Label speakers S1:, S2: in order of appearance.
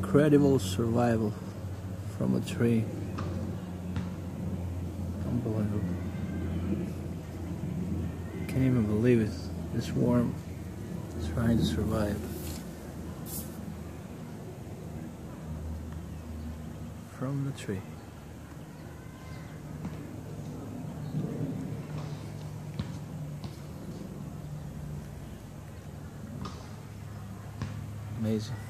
S1: Incredible survival from a tree. Unbelievable. Can't even believe it. This worm is trying to survive from the tree. Amazing.